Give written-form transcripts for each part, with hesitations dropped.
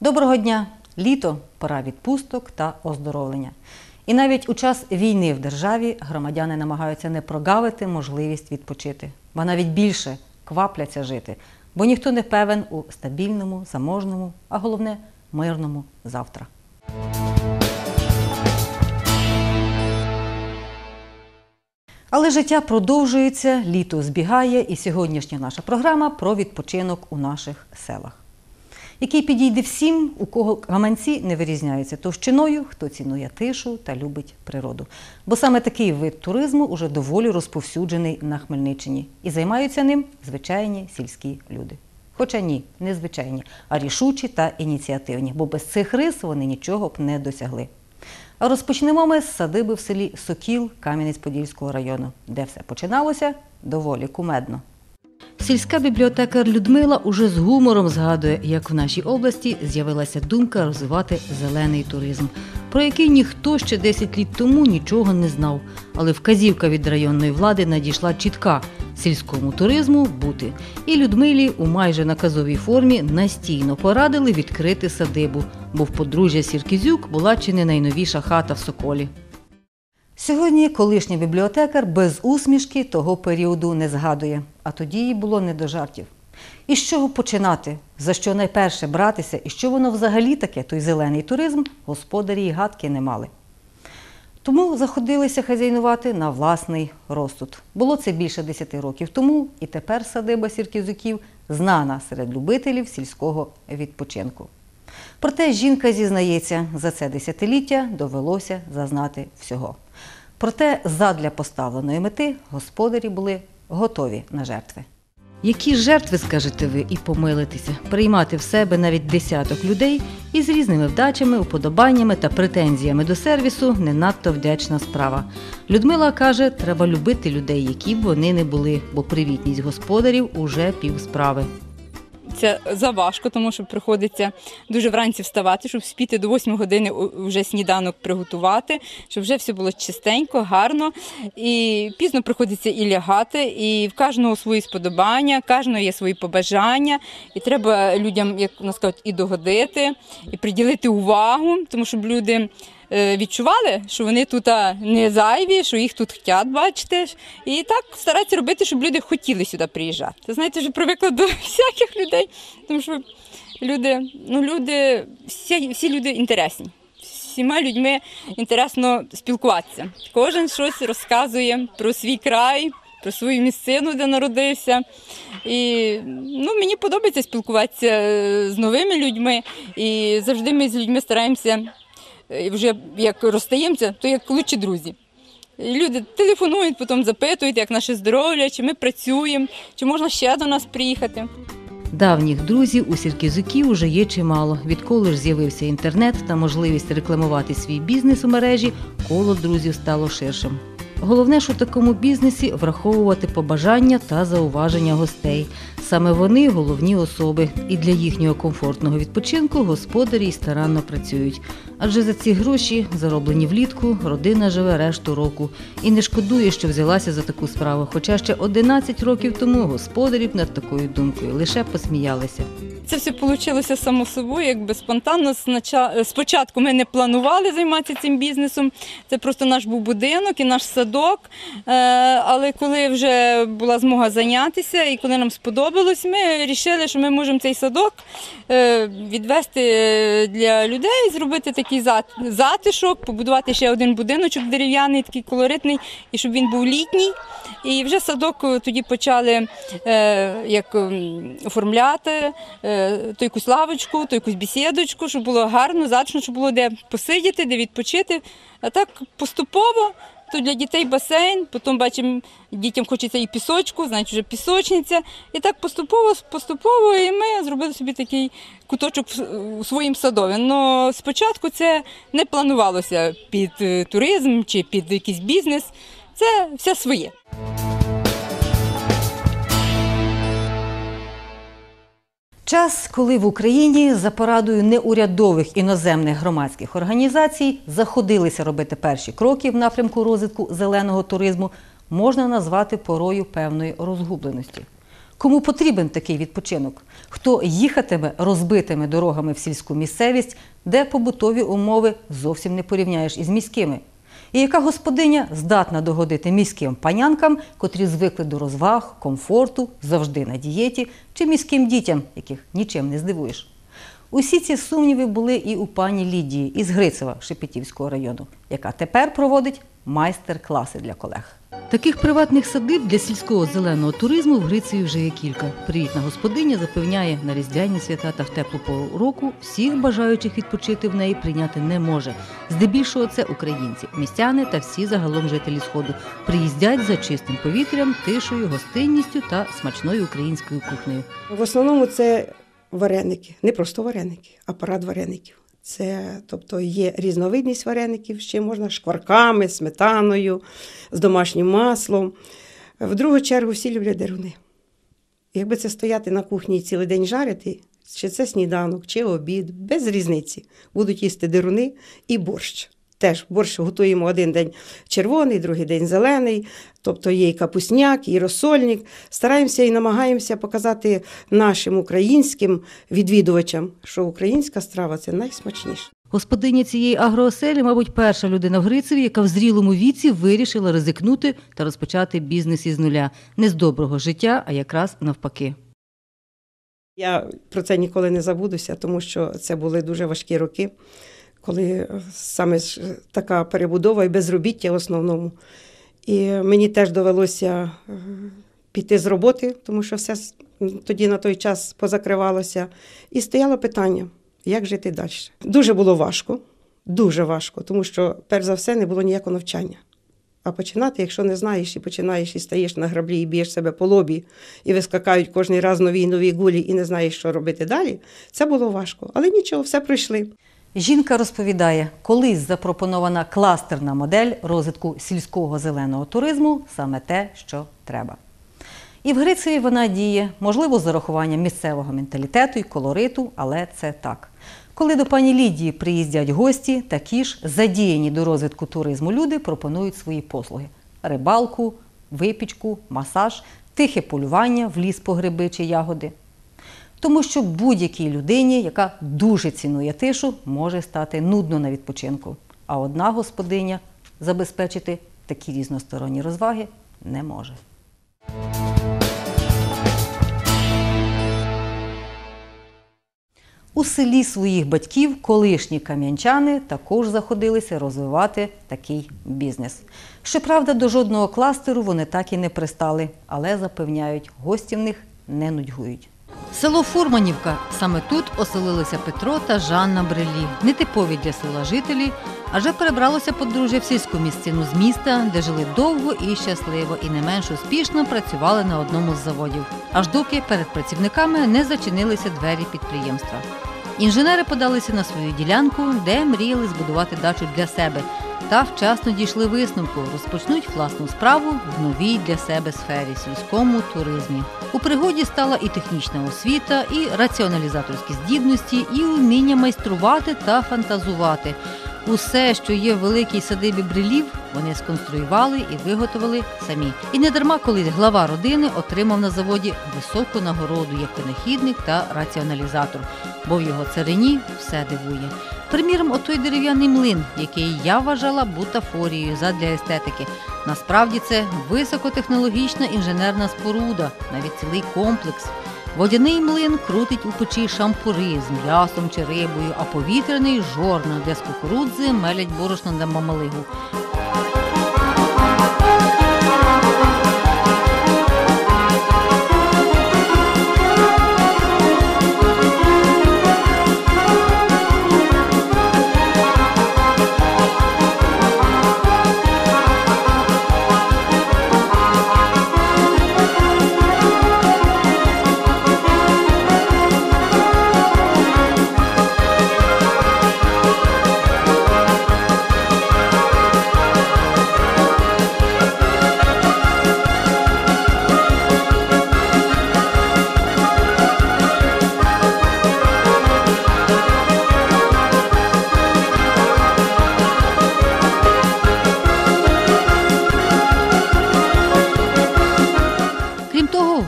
Доброго дня! Літо – пора відпусток та оздоровлення. І навіть у час війни в державі громадяни намагаються не прогавити можливість відпочити, ба навіть більше квапляться жити, бо ніхто не певен у стабільному, заможному, а головне – мирному завтра. Але життя продовжується, літо збігає, і сьогоднішня наша програма про відпочинок у наших селах, який підійде всім, у кого гаманці не вирізняються товщиною, хто цінує тишу та любить природу. Бо саме такий вид туризму уже доволі розповсюджений на Хмельниччині. І займаються ним звичайні сільські люди. Хоча ні, не звичайні, а рішучі та ініціативні, бо без цих рис вони нічого б не досягли. А розпочнемо ми з садиби в селі Сокіл Кам'янець-Подільського району, де все починалося доволі кумедно. Сільська бібліотекар Людмила уже з гумором згадує, як в нашій області з'явилася думка розвивати зелений туризм, про який ніхто ще 10 літ тому нічого не знав. Але вказівка від районної влади надійшла чітка – сільському туризму бути. І Людмилі у майже наказовій формі настійно порадили відкрити садибу, бо в подружжя Сіркізюк була чи не найновіша хата в Соколі. Сьогодні колишній бібліотекар без усмішки того періоду не згадує, а тоді їй було не до жартів. І з чого починати, за що найперше братися і що воно взагалі таке, той зелений туризм, господарі й гадки не мали. Тому заходилися хазяйнувати на власний розсуд. Було це більше 10 років тому, і тепер садиба Сіркізюків знана серед любителів сільського відпочинку. Проте жінка зізнається, за це десятиліття довелося зазнати всього. Проте задля поставленої мети господарі були готові на жертви. Які жертви, скажете ви, і помилитеся, приймати в себе навіть десяток людей із різними вдачами, уподобаннями та претензіями до сервісу – не надто вдячна справа. Людмила каже, треба любити людей, які б вони не були, бо привітність господарів – уже півсправи. Це заважко, тому що приходиться дуже вранці вставати, щоб спіти до 8 години вже сніданок приготувати, щоб вже все було чистенько, гарно. І пізно приходиться і лягати, і в кожного свої сподобання, кожного є свої побажання. І треба людям, як нас кажуть, і догодити, і приділити увагу, тому щоб люди відчували, що вони тут не зайві, що їх тут хочуть бачити. І так стараються робити, щоб люди хотіли сюди приїжджати. Знаєте, вже привикла до всяких людей, тому що всі люди інтересні. Всіма людьми інтересно спілкуватися. Кожен щось розказує про свій край, про свою місцину, де народився. І мені подобається спілкуватися з новими людьми. І завжди ми з людьми стараємося, і вже як розстаємося, то як лучші друзі. І люди телефонують, потім запитують, як наше здоров'я, чи ми працюємо, чи можна ще до нас приїхати. Давніх друзів у Сіркізюків уже є чимало. Відколи ж з'явився інтернет та можливість рекламувати свій бізнес у мережі, коло друзів стало ширшим. Головне ж у такому бізнесі – враховувати побажання та зауваження гостей. Саме вони – головні особи. І для їхнього комфортного відпочинку господарі й старанно працюють. Адже за ці гроші, зароблені влітку, родина живе решту року. І не шкодує, що взялася за таку справу. Хоча ще 11 років тому господарі б над такою думкою лише посміялися. Це все вийшло само собою, якби спонтанно. Спочатку ми не планували займатися цим бізнесом, це просто наш був будинок і наш садок. Але коли вже була змога зайнятися і коли нам сподобалось, ми вирішили, що ми можемо цей садок відвести для людей, зробити такий затишок, побудувати ще один будиночок дерев'яний, такий колоритний, і щоб він був літній. І вже садок тоді почали оформляти, то якусь лавочку, то якусь бесідочку, щоб було гарно, затишно, щоб було де посидіти, де відпочити. А так поступово, то для дітей басейн, потім бачимо, дітям хочеться і пісочку, значить вже пісочниця. І так поступово і ми зробили собі такий куточок у своїм садові. Але спочатку це не планувалося під туризм чи під якийсь бізнес, це все своє. Час, коли в Україні за порадою неурядових іноземних громадських організацій заходилися робити перші кроки в напрямку розвитку зеленого туризму, можна назвати порою певної розгубленості. Кому потрібен такий відпочинок? Хто їхатиме розбитими дорогами в сільську місцевість, де побутові умови зовсім не порівняєш із міськими? І яка господиня здатна догодити міським панянкам, котрі звикли до розваг, комфорту, завжди на дієті, чи міським дітям, яких нічим не здивуєш? Усі ці сумніви були і у пані Лідії із Грицева Шепетівського району, яка тепер проводить майстер-класи для колег. Таких приватних садиб для сільського зеленого туризму в Грицеві вже є кілька. Привітна господиня запевняє, на різдвяні свята та в теплу пору року всіх бажаючих відпочити в неї прийняти не може. Здебільшого це українці, містяни та всі загалом жителі Сходу. Приїздять за чистим повітрям, тишою, гостинністю та смачною українською кухнею. В основному це вареники, не просто вареники, а парад вареників. Тобто є різновидність вареників, ще можна шкварками, сметаною, з домашнім маслом. В другу чергу всі люблять деруни. Якби це стояти на кухні і цілий день жарити, чи це сніданок, чи обід, без різниці. Будуть їсти деруни і борщ. Теж борщ готуємо один день червоний, другий день зелений, тобто є і капусняк, і розсольник. Стараємося і намагаємося показати нашим українським відвідувачам, що українська страва – це найсмачніше. Господиня цієї агрооселі, мабуть, перша людина в Грицеві, яка в зрілому віці вирішила ризикнути та розпочати бізнес із нуля. Не з доброго життя, а якраз навпаки. Я про це ніколи не забудуся, тому що це були дуже важкі роки, коли саме така перебудова і безробіття в основному. І мені теж довелося піти з роботи, тому що все тоді на той час позакривалося. І стояло питання, як жити далі. Дуже було важко, тому що, перш за все, не було ніякого навчання. А починати, якщо не знаєш, і починаєш, і стаєш на граблі, і б'єш себе по лобі, і вискакають кожен раз нові гулі, і не знаєш, що робити далі, це було важко. Але нічого, все пройшли. Жінка розповідає, колись запропонована кластерна модель розвитку сільського зеленого туризму – саме те, що треба. І в Грицеві вона діє, можливо, з зарахуванням місцевого менталітету і колориту, але це так. Коли до пані Лідії приїздять гості, такі ж задіяні до розвитку туризму люди пропонують свої послуги – рибалку, випічку, масаж, тихе полювання в ліс по гриби чи ягоди. Тому що будь-якій людині, яка дуже цінує тишу, може стати нудно на відпочинку. А одна господиня забезпечити такі різносторонні розваги не може. У селі своїх батьків колишні кам'янчани також заходилися розвивати такий бізнес. Щоправда, до жодного кластеру вони так і не пристали, але запевняють, гості в них не нудьгують. Село Фурманівка. Саме тут оселилися Петро та Жанна Брелі. Нетипові для села жителі, адже перебралося подружжя в сільську місцину з міста, де жили довго і щасливо, і не менш успішно працювали на одному з заводів. Аж доки перед працівниками не зачинилися двері підприємства. Інженери подалися на свою ділянку, де мріяли збудувати дачу для себе. Та вчасно дійшли висновку – розпочнуть власну справу в новій для себе сфері – сільському туризмі. У пригоді стала і технічна освіта, і раціоналізаторські здібності, і уміння майструвати та фантазувати. Усе, що є в великій садибі Брелів, вони сконструювали і виготовили самі. І недарма колись глава родини отримав на заводі високу нагороду як винахідник та раціоналізатор, бо в його царині все дивує. Приміром, отой дерев'яний млин, який я вважала бутафорією задля естетики. Насправді це високотехнологічна інженерна споруда, навіть цілий комплекс. Водяний млин крутить у печі шампури з м'ясом чи рибою, а повітряний – жорна, де з кукурудзи мелять борошно на мамалигу.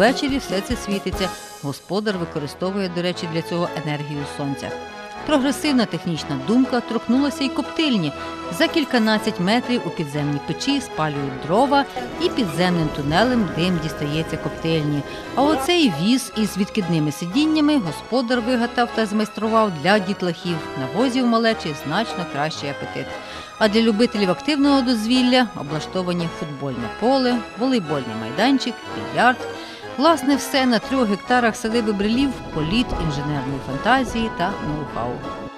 ввечері все це світиться. Господар використовує, до речі, для цього енергію сонця. Прогресивна технічна думка торкнулася й коптильні. За кільканадцять метрів у підземній печі спалюють дрова і підземним тунелем дим дістається коптильні. А оцей віз із відкидними сидіннями господар вигадав та змайстрував для дітлахів. На возі в малечі значно кращий апетит. А для любителів активного дозвілля облаштовані футбольне поле, волейбольний майданчик, більярд. Власне, все на 3 гектарах садиби Брилів – політ інженерної фантазії та ноу-хау.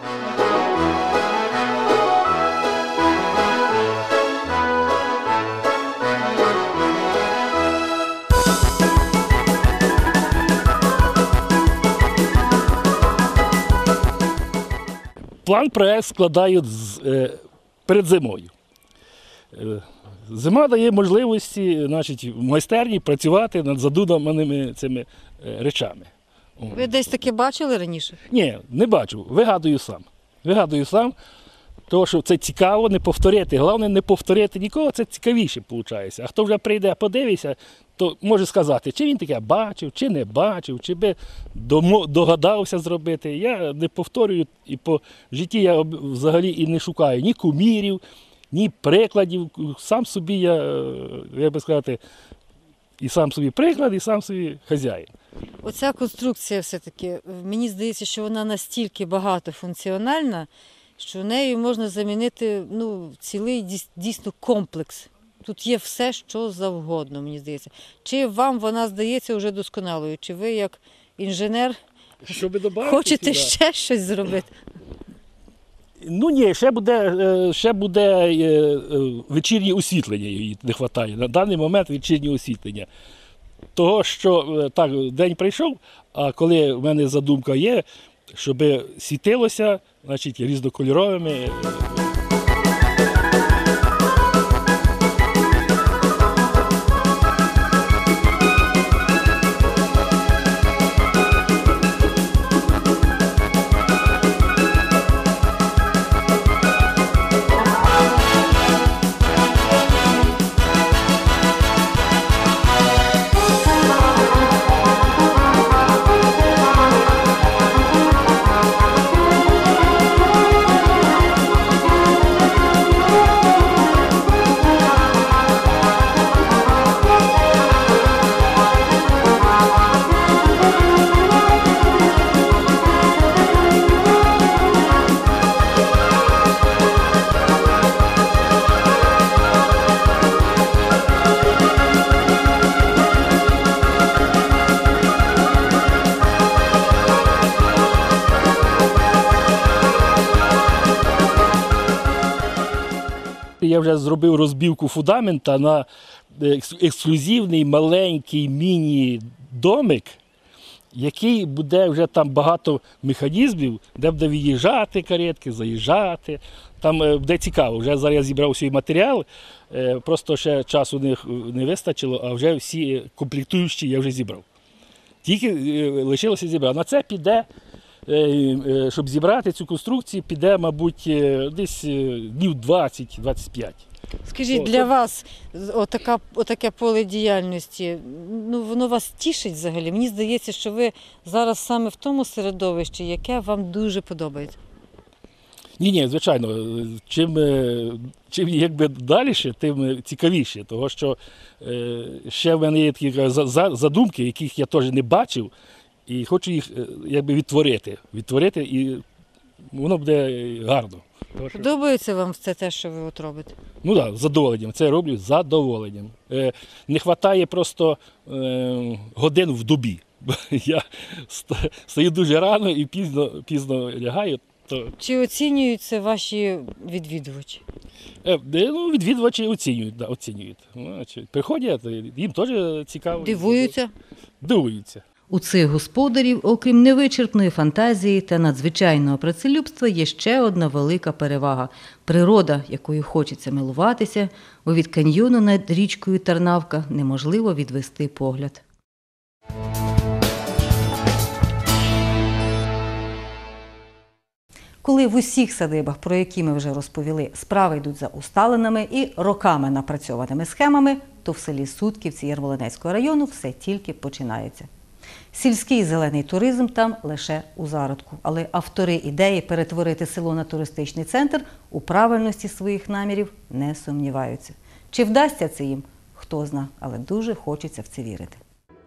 План-проект складають перед зимою. Зима дає можливості, значить, в майстерні працювати над задуманими цими речами. Ви десь таке бачили раніше? Ні, не бачу. Вигадую сам. Вигадую сам, тому що це цікаво, не повторити. Головне, не повторити нікого, це цікавіше виходить. А хто вже прийде, подивиться, то може сказати, чи він таке бачив, чи не бачив, чи би догадався зробити. Я не повторюю, і по житті я взагалі і не шукаю ні кумірів, ні прикладів. Сам собі я би сказати, і сам собі приклад, і сам собі хазяїн. Оця конструкція все-таки, мені здається, що вона настільки багатофункціональна, що нею можна замінити цілий дійсно комплекс. Тут є все, що завгодно, мені здається. Чи вам вона здається вже досконалою? Чи ви, як інженер, хочете ще щось зробити? Ну ні, ще буде вечірнє освітлення, їй не вистачає. На даний момент вечірнє освітлення. Того, що так, день прийшов, а коли в мене задумка є, щоб світилося, значить, різнокольоровими. Я вже зробив розбивку фундамента на ексклюзивний маленький міні-домик, який буде вже там багато механізмів, де буде виїжджати каретки, заїжджати. Там буде цікаво. Вже зараз я зібрав свій матеріал, просто ще часу не вистачило, а вже всі комплектуючі я вже зібрав. Тільки лишилося зібрати. На це піде, щоб зібрати цю конструкцію, піде, мабуть, десь днів 20-25. Скажіть, для вас отаке поле діяльності, воно вас тішить взагалі? Мені здається, що ви зараз саме в тому середовищі, яке вам дуже подобається. Ні, звичайно. Чим якби далі, тим цікавіше. Тому що ще в мене є такі задумки, яких я теж не бачив, і хочу їх якби відтворити. І воно буде гарно. Подобається вам це те, що ви от робите? Ну так, з задоволенням. Це я роблю з задоволенням. Не вистачає просто годин в добі. Я стою дуже рано і пізно лягаю. Чи оцінюють це ваші відвідувачі? Відвідувачі оцінюють. Приходять, їм теж цікаво. Дивуються? Дивуються. У цих господарів, окрім невичерпної фантазії та надзвичайного працелюбства, є ще одна велика перевага – природа, якою хочеться милуватися, бо від каньйону над річкою Тарнавка неможливо відвести погляд. Коли в усіх садибах, про які ми вже розповіли, справи йдуть за усталеними і роками напрацьованими схемами, то в селі Сутківці Ярмолинецького району все тільки починається. Сільський зелений туризм там лише у зародку, але автори ідеї перетворити село на туристичний центр у правильності своїх намірів не сумніваються. Чи вдасться це їм? Хто зна, але дуже хочеться в це вірити.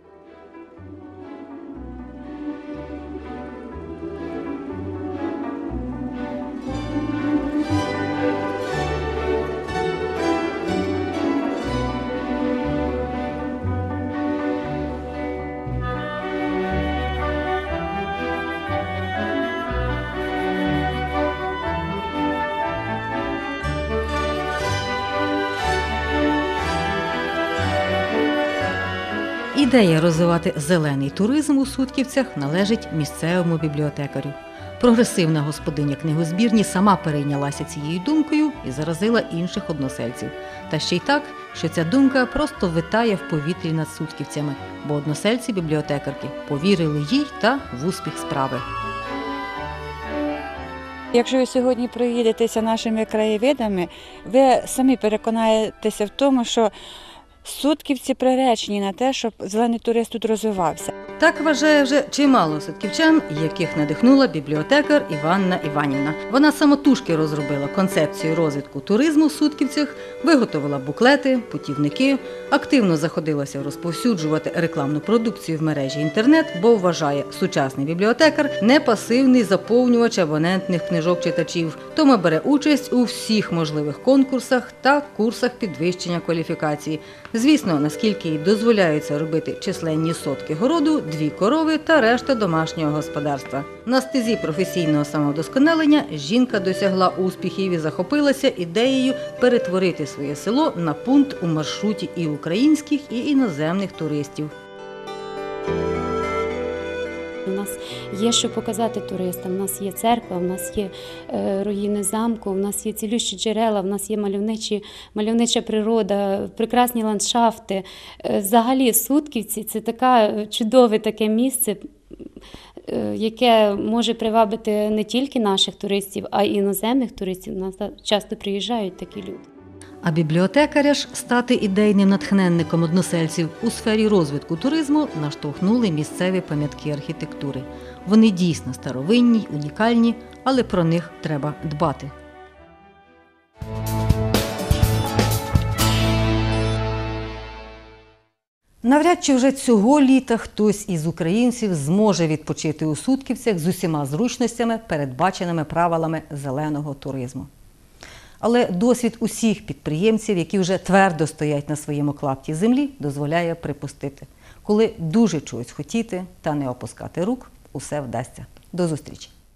Ідея розвивати зелений туризм у Сутківцях належить місцевому бібліотекарю. Прогресивна господиня книгозбірні сама перейнялася цією думкою і заразила інших односельців. Та ще й так, що ця думка просто витає в повітрі над Сутківцями, бо односельці бібліотекарки повірили їй та в успіх справи. Якщо ви сьогодні проїдетеся нашими краєвидами, ви самі переконаєтеся в тому, що Сутківці приречені на те, щоб зелений турист тут розвивався. Так вважає вже чимало сутківчан, яких надихнула бібліотекар Іванна Іванівна. Вона самотужки розробила концепцію розвитку туризму в Сутківцях, виготовила буклети, путівники, активно заходилася розповсюджувати рекламну продукцію в мережі інтернет, бо вважає, сучасний бібліотекар не пасивний заповнювач абонентних книжок читачів, тому бере участь у всіх можливих конкурсах та курсах підвищення кваліфікації. Звісно, наскільки їй дозволяється робити численні сотки городу, 2 корови та решта домашнього господарства. На стезі професійного самовдосконалення жінка досягла успіхів і захопилася ідеєю перетворити своє село на пункт у маршруті і українських, і іноземних туристів. У нас є що показати туристам, у нас є церква, у нас є руїни замку, у нас є цілющі джерела, у нас є мальовнича природа, прекрасні ландшафти. Взагалі Сутківці – це чудове таке місце, яке може привабити не тільки наших туристів, а й іноземних туристів. У нас часто приїжджають такі люди. А бібліотекаря ж стати ідейним натхненником односельців у сфері розвитку туризму наштовхнули місцеві пам'ятки архітектури. Вони дійсно старовинні й унікальні, але про них треба дбати. Навряд чи вже цього літа хтось із українців зможе відпочити у Сутківцях з усіма зручностями, передбаченими правилами зеленого туризму. Але досвід усіх підприємців, які вже твердо стоять на своєму клапті землі, дозволяє припустити. Коли дуже чогось хотіти та не опускати рук, усе вдасться. До зустрічі!